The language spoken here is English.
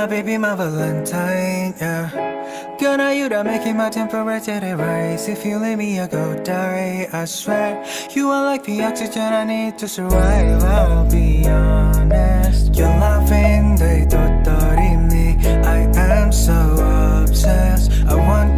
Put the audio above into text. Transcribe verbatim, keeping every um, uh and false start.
my baby, my Valentine, yeah. Girl, now you done making my temperature rise. If you leave me, I go die, I swear. You are like the oxygen I need to survive. I'll be honest, your loving, they totally me. I am so obsessed. I want